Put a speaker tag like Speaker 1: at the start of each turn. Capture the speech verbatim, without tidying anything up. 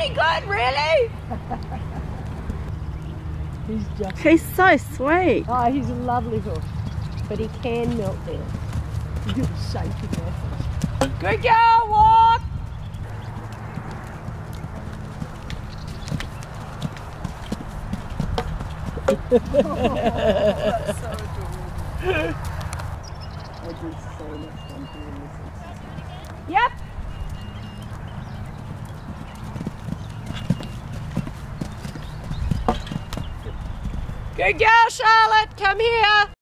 Speaker 1: any good, really?
Speaker 2: He's just...
Speaker 3: He's so sweet.
Speaker 2: Oh, he's a lovely horse. But he can melt there. He's shaking there.
Speaker 1: Good girl, walk!
Speaker 2: Oh, that's so adorable. I did so much fun doing this.
Speaker 1: Yep. Good girl, Charlotte. Come here.